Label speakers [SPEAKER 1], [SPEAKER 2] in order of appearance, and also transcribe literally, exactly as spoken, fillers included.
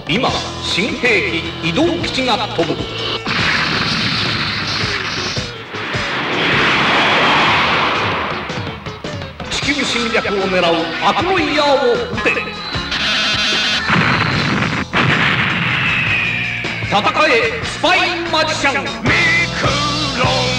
[SPEAKER 1] 今新兵器移動基地が飛ぶ。地球侵略を狙うアクロイヤーを撃て。戦えスパイマジシャンミクロン。